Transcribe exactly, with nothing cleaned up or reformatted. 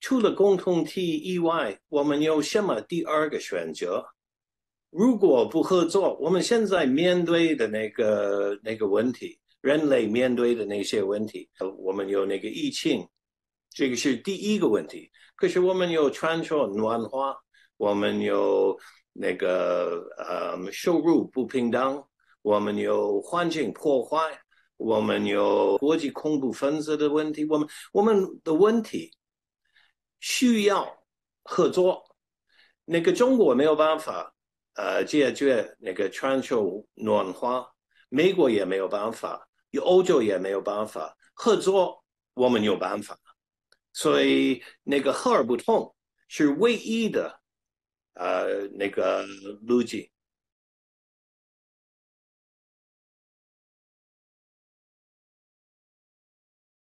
除了共同体以外，我们有什么第二个选择？如果不合作，我们现在面对的那个那个问题，人类面对的那些问题，我们有那个疫情，这个是第一个问题。可是我们有全球暖化，我们有那个呃收入不平等，我们有环境破坏，我们有国际恐怖分子的问题，我们我们的问题需要合作。那个中国没有办法呃解决那个全球暖化，美国也没有办法，欧洲也没有办法，合作我们有办法。所以那个和而不同是唯一的呃那个路径。